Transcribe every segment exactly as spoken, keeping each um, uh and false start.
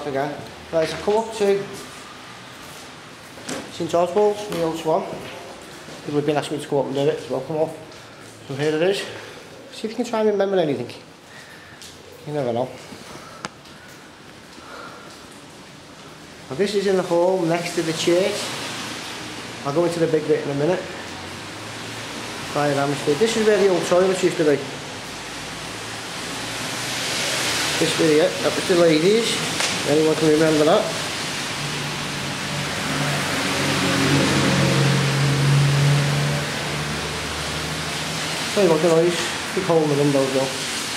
start again. Right, so come up to St Oswald's, the old Swan. People have been asking me to come up and do it, so I'll come up. So here it is. See if you can try and remember anything. You never know. Now this is in the hall next to the church. I'll go into the big bit in a minute. Fire damage. This is where the old toilets used to be. This video, that was the ladies. Anyone can remember that? Sorry about the noise. Keep holding the windows though.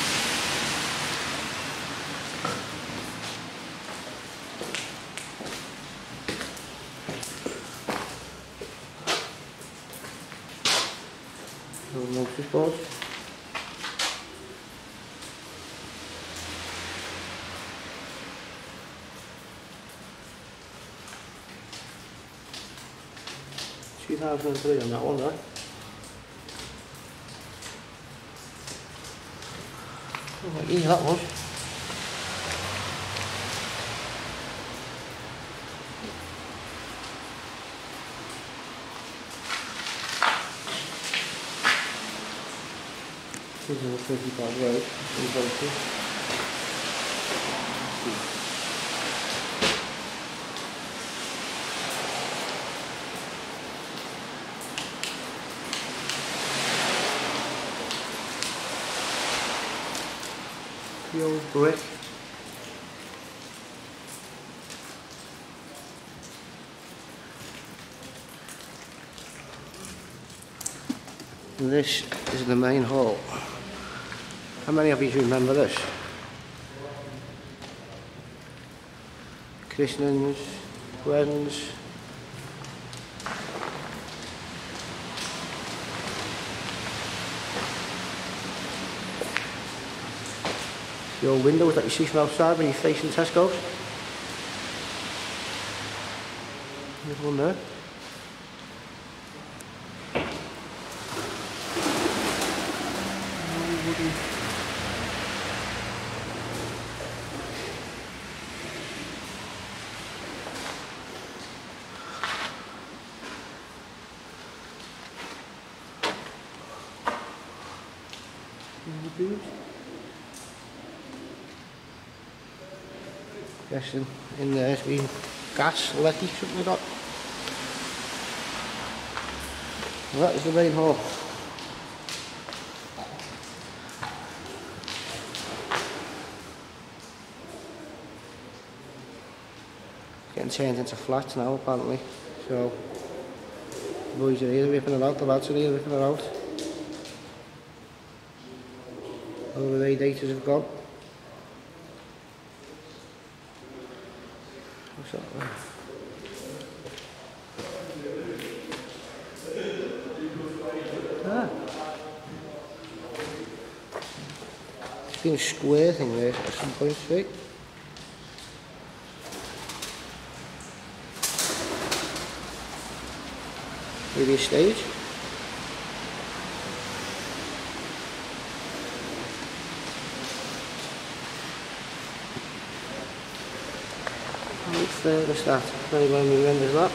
Notice board. two thousand three on that one, right? Oh, what year that was. This is a thirty-five road. The old brick. And this is the main hall. How many of you remember this? Christenings, weddings. The old windows that you see from outside when you're facing Tesco's. There's one there. Guessing in there has been gas, lecky, something like that. Well, that is the main hall. Getting turned into flats now apparently, so the boys are here ripping it out, the lads are here ripping it out. All the radiators have gone. What's that there? Ah. There's been a square thing there at some point, see? Maybe a stage. How fair is that? If anyone remembers that.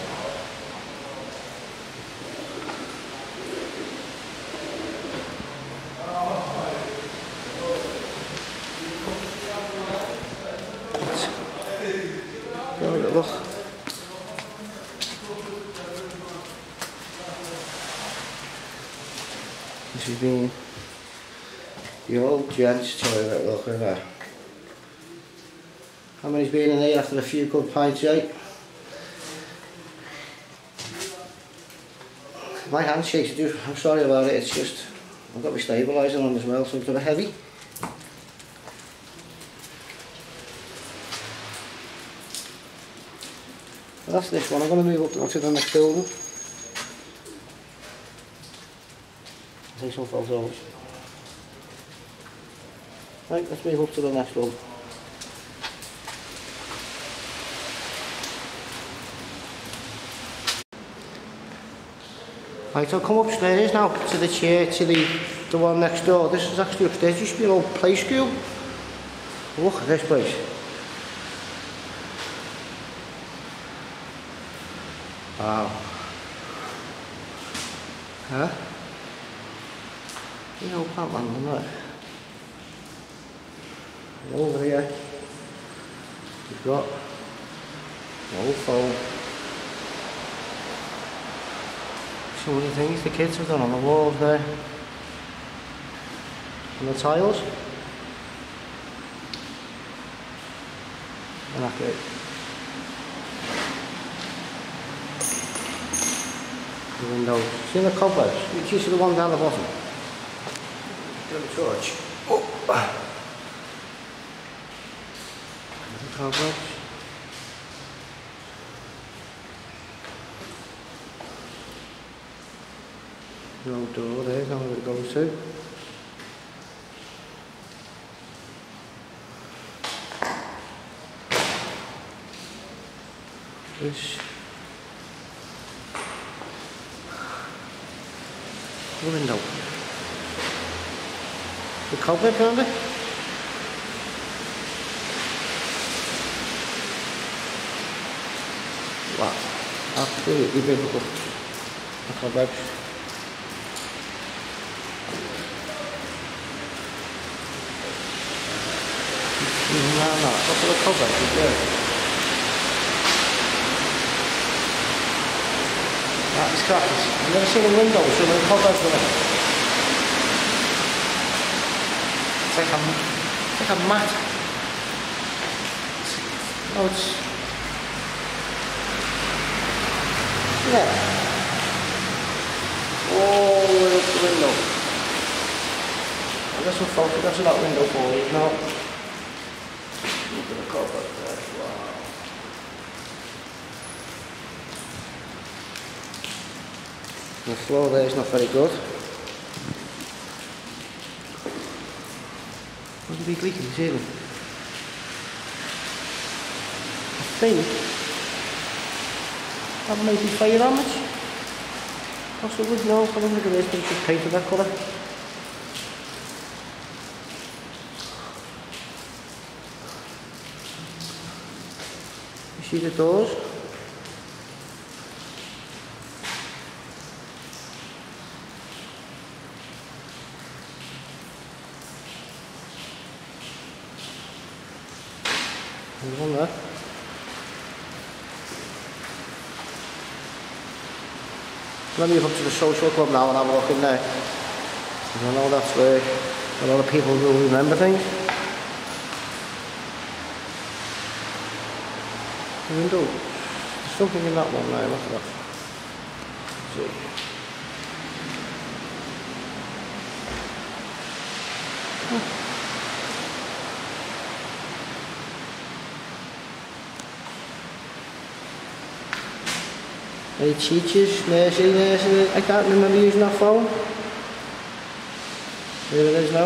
Go have a look. This has been the old gents' toilet, look at that. How many's been in here after a few good pints, eh? My hand shakes, dude. I'm sorry about it, it's just I've got my stabiliser on as well, so it's a bit heavy. Well, that's this one. I'm going to move up to the next building. Take some photos. Right, let's move up to the next one. Right, I'll come upstairs now to the chair, to the, the one next door. This is actually upstairs. It used to be an old play school. Look at this place. Wow. Huh? You know, Batman, isn't it? Over here, we've got old foam. Some of the things the kids have done on the walls there. And the tiles. And that's it. The windows. See the cobwebs? You see the one down the bottom? Give it a touch. Oh. The cobwebs. No door there, don't know where it goes to. This the window. The cobweb around it. Wow, absolutely beautiful. The cobwebs. No, no, look at the cobwebs, it's there. That is crackers. I've never seen a window with so many cobwebs in it. It's like a, it's like a mat. It's, oh, it's... Yeah. All the way up the window. I've got some photographs of that window for you now. Look at the cobweb there. Wow. The floor there is not very good. There's a big leak in the ceiling. I think that might be fire damage. Possibly, no, I don't think it is, but it's just painted that colour. You see the doors? There's one there. Let me move up to the social club now and have a look in there. Because I know that's where a lot of people will remember things. The window. There's something in that one now, look at that. Let's see. Oh. Any teachers, nursery, nursery, I can't remember using that phone. Here it is now.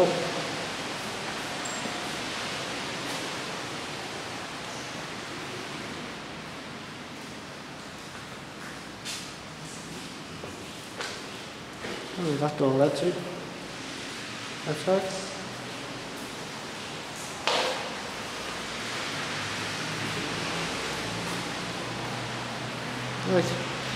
Oh, that door led to. That's right. Right.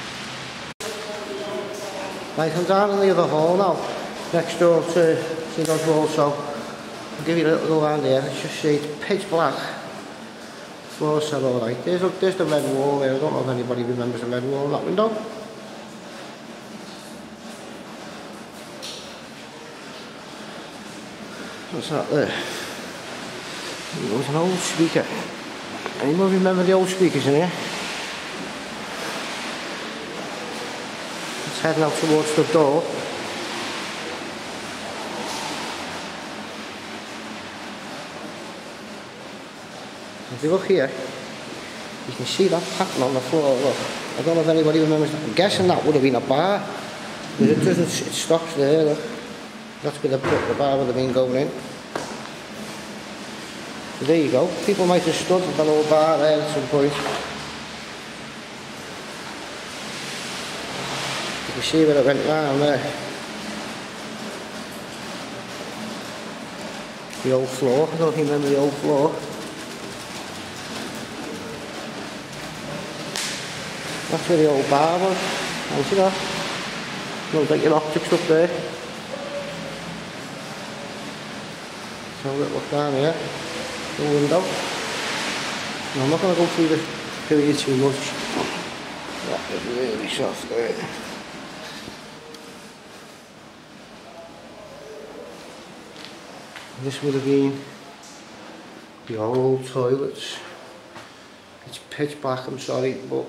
Right, I'm down in the other hall now, next door to see those walls, so I'll give you a little go around here. Let's just see, it's pitch black. Floor's still alright. There's, there's the red wall there. I don't know if anybody remembers the red wall in that window. What's that there? It was an old speaker. Anyone remember the old speakers in here? Heading out towards the door. If you look here, you can see that pattern on the floor. Look, I don't know if anybody remembers that. I'm guessing that would have been a bar, but it doesn't. It stops there. Look, that's where the, the bar would have been going in. So there you go. People might have stood at that old bar there at some point. You can see where it went round there. The old floor, I don't know if you remember the old floor. That's where the old bar was. And see that? Looks like your optics up there. So have a little look down here. The window. No, I'm not going to go through the period too much. That is really soft there. This would have been the old toilets. It's pitch black, I'm sorry, but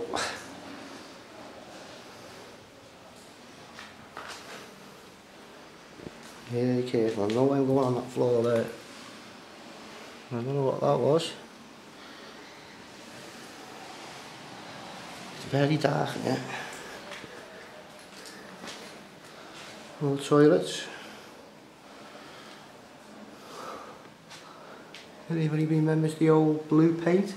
yeah, careful. I know I'm going on that floor there. I don't know what that was. It's very dark in here. Old toilets. Anybody remembers the old blue paint?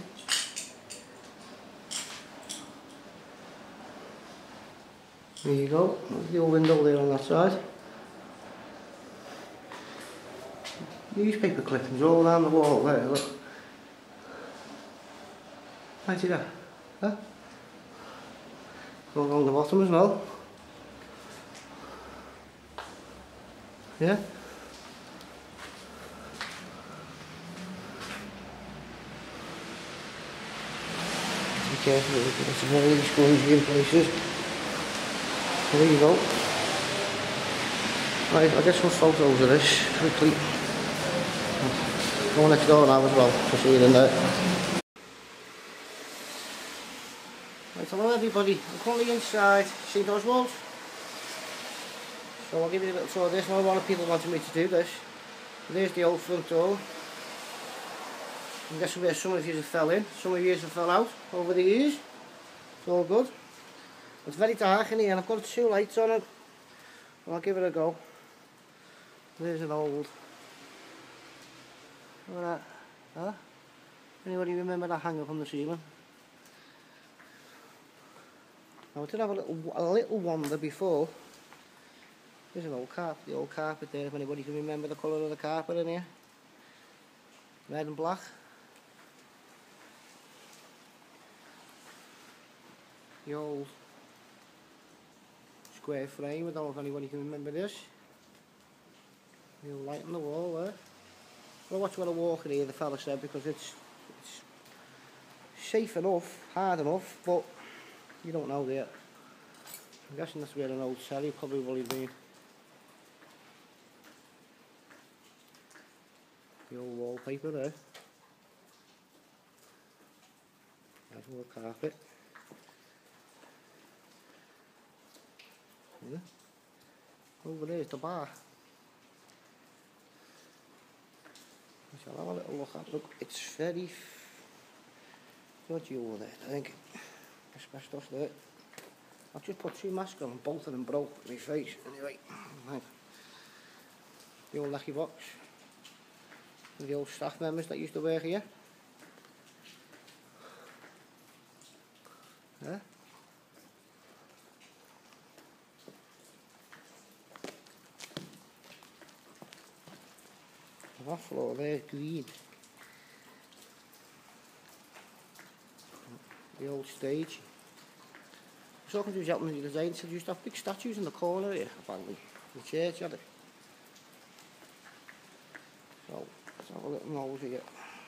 There you go, there's the old window there on that side. Newspaper clippings all around the wall there, look. Can you see that? Huh? All along the bottom as well. Yeah? Be careful, it's very spongy in places. So there you go. Right, I'll get some photos of this quickly. Go next door now as well, to see it in there. Right, hello everybody, I'm currently inside Saint Oswald. So I'll give you a little tour of this. Now a lot of people wanted me to do this. There's the old front door. I'm guessing where some of you have fell in, some of you have fell out over the years. It's all good. It's very dark in here and I've got two lights on it. Well, I'll give it a go. There's an old... Look at that. Huh? Anybody remember that hanger from the ceiling? Now I did have a little, a little wander before. There's an old carpet, the old carpet there, if anybody can remember the colour of the carpet in here. Red and black. The old square frame, I don't know if anybody can remember this. The old light on the wall there. Well, watch when I walk in here, the fella said, because it's, it's safe enough, hard enough, but you don't know there. I'm guessing that's where an old celly probably will have been. The old wallpaper there. There's all the carpet. Yeah. Over there is the bar. We shall have a little look at. Look, it's very dodgy over there, I think. Asbestos there. I've just put two masks on and both of them broke my face. Anyway, right. The old lucky box. The old staff members that used to work here. Yeah. That floor there is green. The old stage. I was talking to a gentleman the other day and said you used to have big statues in the corner here, apparently. The church had it. So, let's have a little nose here.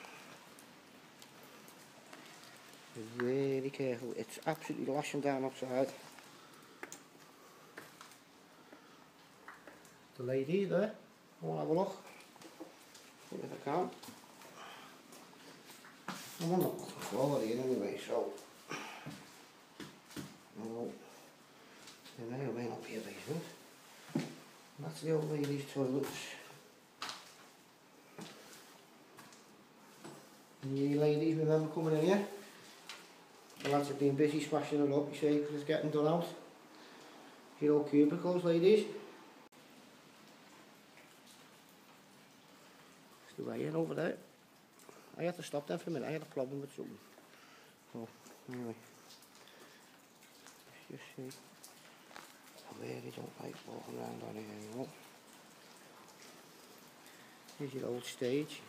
Be really careful, it's absolutely lashing down outside. The lady there, I'll have a look. See if I can. I'm on the bottom floor here anyway, so well, there may or may not be a basement. That's the old lady's toilets. And you ladies remember coming in here? The lads have been busy smashing it up, you see, because it's getting done out. Your old cubicles, ladies. It's the way in over there. I had to stop them for a minute, I had a problem with something. So, anyway. Let's just see. I really don't like walking around on here anymore. Here's your old stage.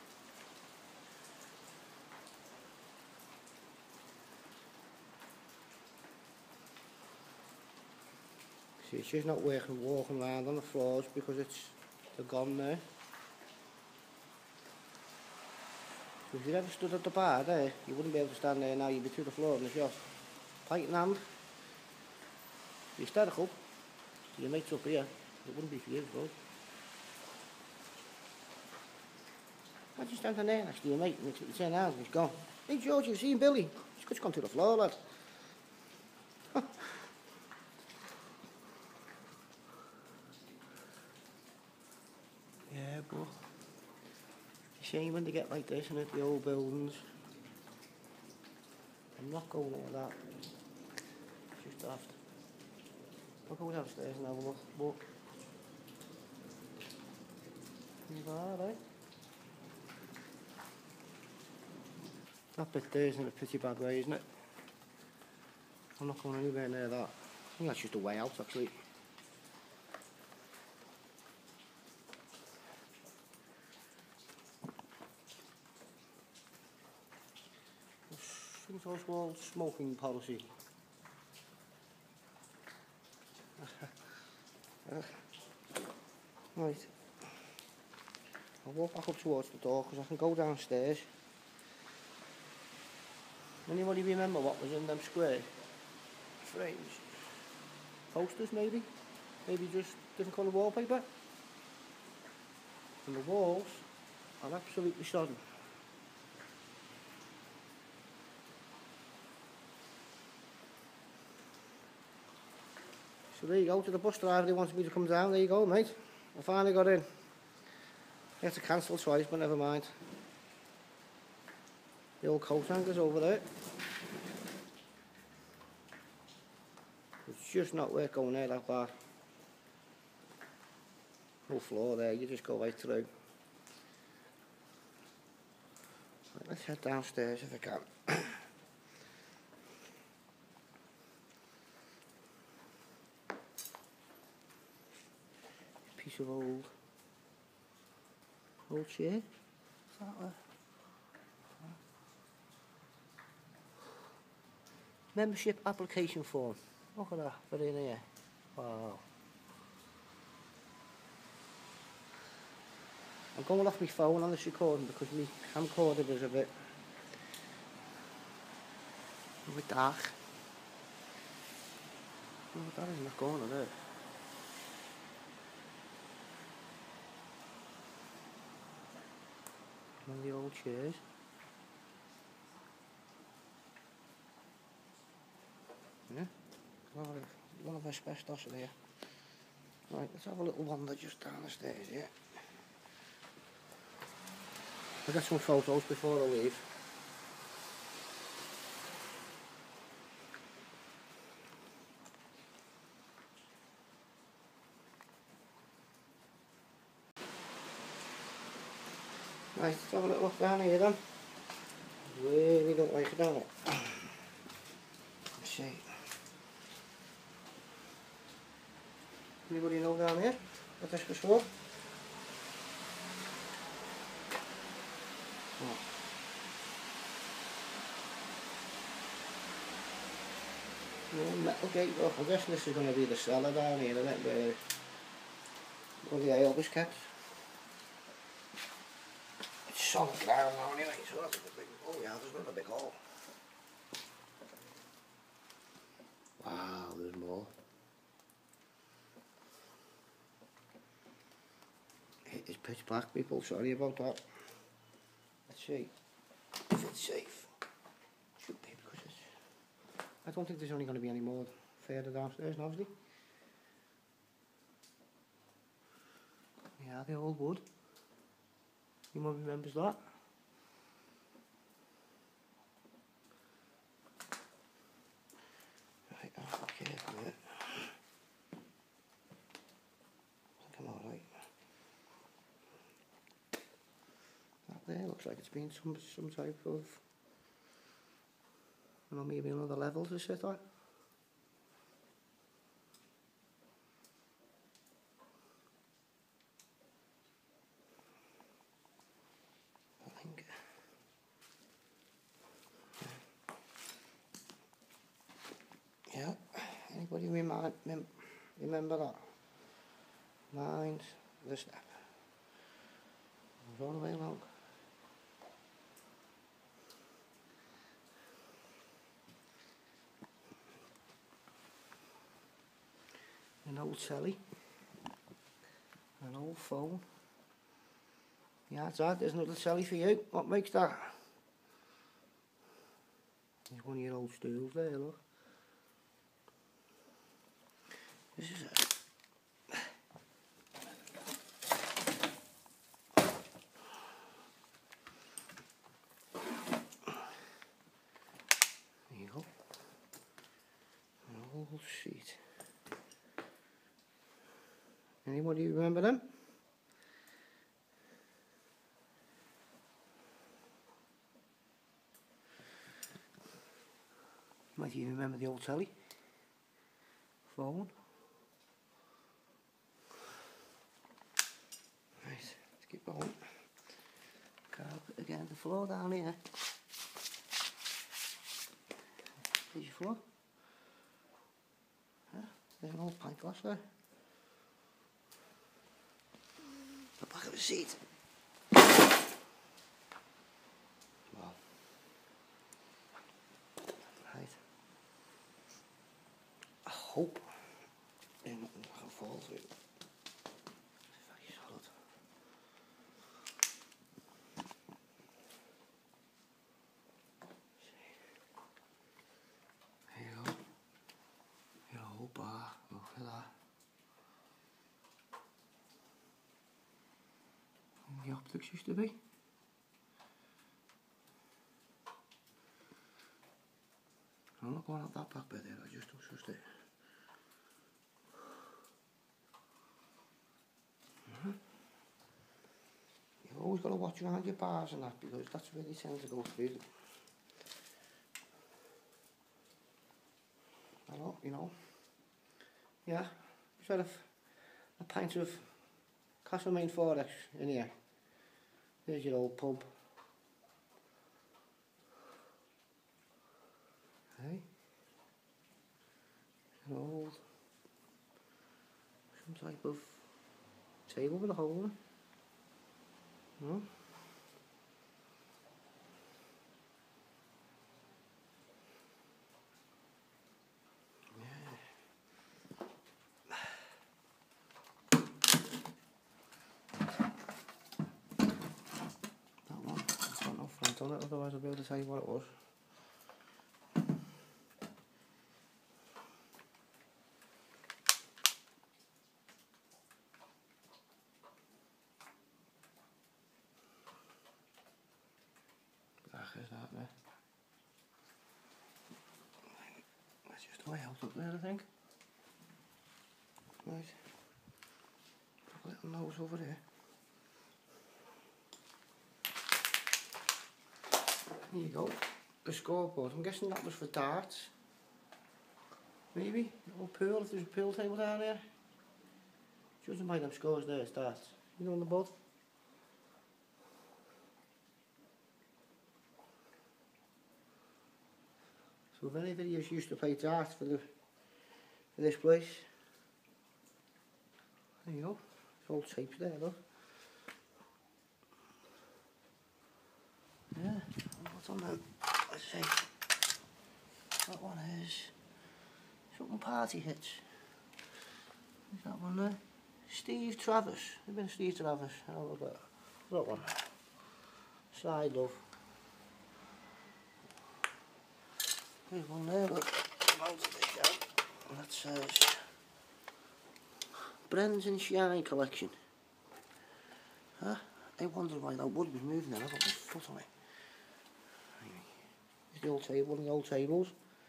See, it's just not working walking around on the floors because it's they're gone there. So if you ever stood at the bar there, you wouldn't be able to stand there now, you'd be through the floor in the shop. Pint in hand. You're hysterical. Your mates up here. It wouldn't be for you, bro. Why'd you stand there next to your mate and you turn around and he's gone? Hey George, you've seen Billy? He's just gone to the floor, lad. Yeah, but it's a shame when they get like this and at the old buildings. I'm not going near that. It's just daft. I'll go downstairs and have a look. But not bad, eh? That bit there is in a pretty bad way, isn't it? I'm not going anywhere near that. I think that's just a way out, actually. St Oswald's smoking policy. uh, right. I'll walk back up towards the door because I can go downstairs. Anybody remember what was in them square frames? Posters maybe? Maybe just different colour wallpaper? And the walls are absolutely sodden. So there you go, to the bus driver who wanted me to come down, there you go mate. I finally got in. I had to cancel twice, but never mind. The old coat hangers over there. It's just not worth going there that far. No floor there, you just go right through. Right, let's head downstairs if I can. Piece of old, old chair. Is that a membership application form? Look at that, put it in here. Wow. I'm going off my phone on this recording because my camcorder is a bit, a bit dark. Oh, that is not going on there. One of the old chairs. Yeah, one of asbestos in here. Right, let's have a little wander just down the stairs, yeah. I'll get some photos before I leave. Right, let's have a little look down here then. Really don't like it, don't it? Let's see. Anybody know down here what this was for? Oh. Yeah, metal gate. Well, I guess this is going to be the cellar down here, isn't it? Where all the ale was kept. It's solid ground now anyway, so that's a big. Oh yeah, there's another big hole. Wow, there's more. It is pitch black, people, sorry about that. Let's see if it's safe. Should be, because it's... I don't think there's only going to be any more further downstairs, obviously. Yeah, the old wood. Anyone remembers that? Right, I'll be careful with it. I think I'm alright. That there looks like it's been some some type of, I don't know, maybe another level to sit on. I think. Yeah. Anybody remind me? Remember that. Mind the step. Goes all the way along. An old telly. An old phone. Yeah, Dad, there's another telly for you. What makes that? There's one of your old stools there, look. This is it. There you go. An old sheet. Anybody remember them? Might even remember the old telly. Phone. Right, let's keep going. Carpet again, the floor down here. There's your floor. Yeah, there's an old pint glass there. The back of the seat. Well. Right. I hope there's nothing that can fall through. It's very solid. There you go. Your whole bar. Look at that. The optics used to be. I'm not going out that back bit there, I just don't trust it. Mm-hmm. You've always got to watch around your bars and that, because that's where they tend to go through. I don't, you know. Yeah, sort of a pint of Castlemaine four X in here. There's your old pub. Hey, an old, some type of table with a hole in it. No? On it, otherwise I'll be able to tell you what it was. Black is that there. That's just the way out up there, I think. Right. Put a little nose over there. There you go, the scoreboard. I'm guessing that was for darts. Maybe, or pool, if there's a pool table down there. Judging by them scores there, it's darts. You know on the board? So if any videos used to play darts for the for this place. There you go, it's old tapes there though. Yeah, what's on them? Let's see. That one is something party hits. Is that one there? Steve Travis. I've been Steve Travis. How about that? That one. Side Love. There's one there, look. That says Bren's and Shine Collection. Huh? I wonder why that wood was moving there. I've got my foot on it. There's the old table, one of the old tables.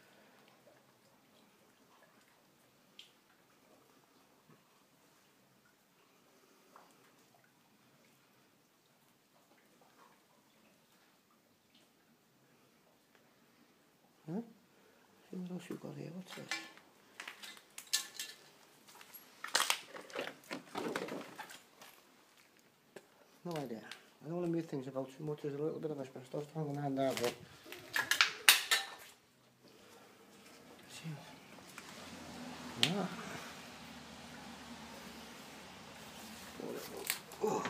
Huh? See what else you've got here. What's this? No idea. I don't want to move things about too much. There's a little bit of asbestos hanging around there, but yeah. Oh.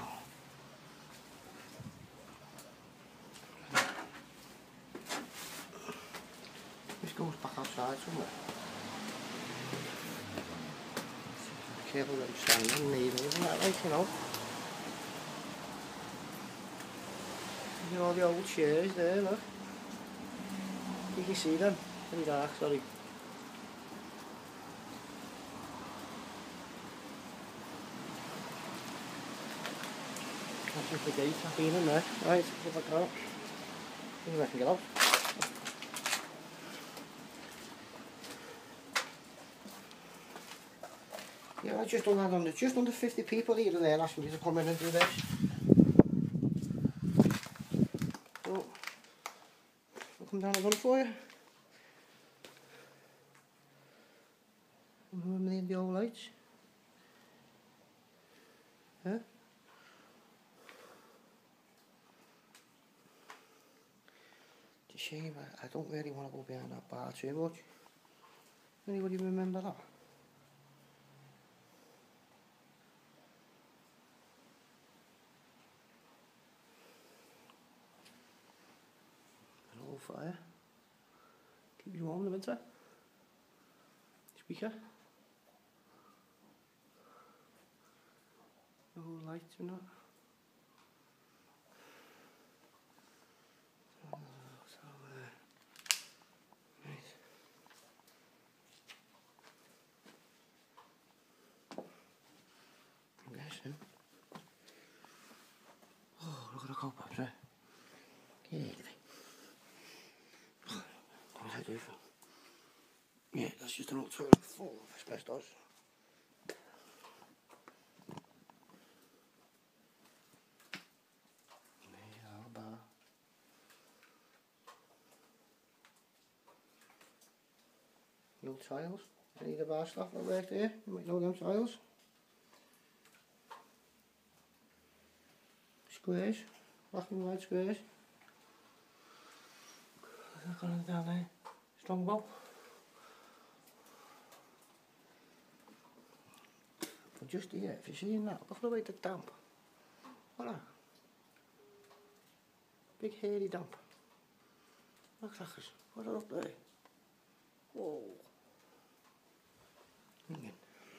This goes back outside somewhere. Careful that I'm standing needle, isn't that right, you know? You know all the old chairs there, look. You can see them. Very dark, sorry. That's just the gate, I've been in there. Right, if I go. See if I can get out. Yeah, I just done that under just under fifty people here and there asking me to come in and do this. So, I'll come down and run for you. Remember the, the old lights? Huh? It's a shame, I, I don't really want to go behind that bar too much. Anybody remember that? An old fire. Keep you warm in the winter. Speaker. No lights or not. So, so uh, right. I'm guessing. Oh, look at the cobwebs there. Yeah. What was I do for? Yeah, that's just an old toilet full of asbestos. The old tiles. Any of the bar staff that work there, you might know them tiles. Squares, black and white squares. What's that going on down there? Strongbow. But just here, if you're seeing that, look at the way the damp. What that? Big hairy damp. Look at that, what's that up there? Whoa. Hanging.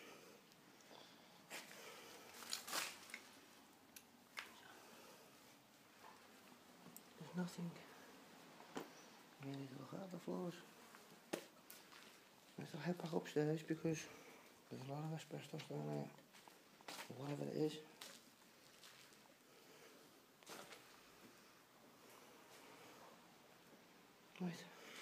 There's nothing really to look at the floors. I have to head back upstairs because there's a lot of asbestos down there, or whatever it is. Right.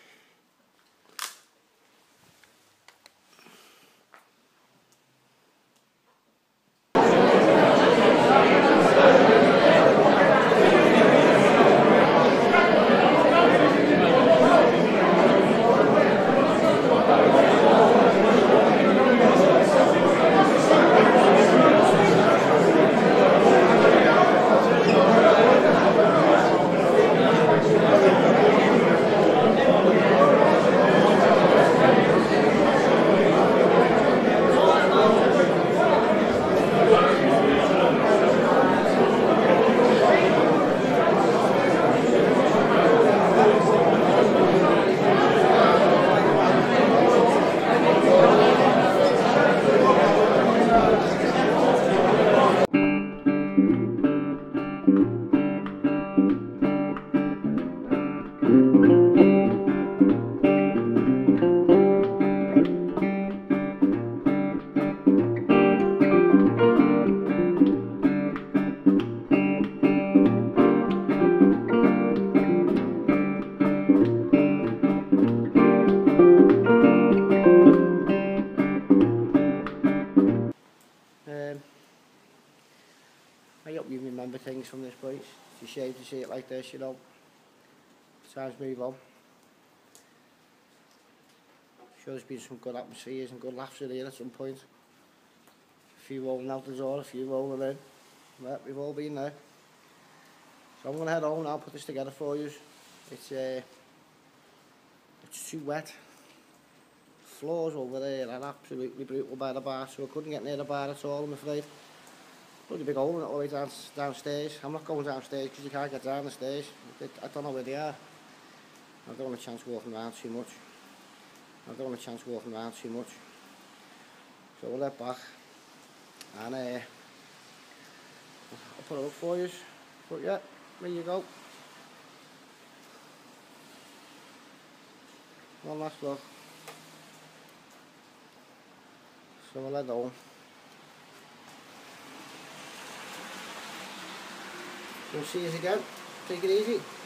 I hope you remember things from this place. It's a shame to see it like this, you know. Times move on. I'm sure there's been some good atmospheres and good laughs in here at some point. A few rolling out the door, a few rolling in. Yeah, we've all been there. So I'm going to head home now, put this together for you. It's uh, it's too wet. Floors over there are absolutely brutal by the bar, so I couldn't get near the bar at all, I'm afraid. Bloody big hole all the way down, downstairs. I'm not going downstairs because you can't get down the stairs. I don't know where they are. I don't want a chance walking around too much. I don't want a chance walking around too much. So we'll head back and uh, I'll put it up for you. But yeah, there you go. One last look. So we'll head home. We'll see you again. Take it easy.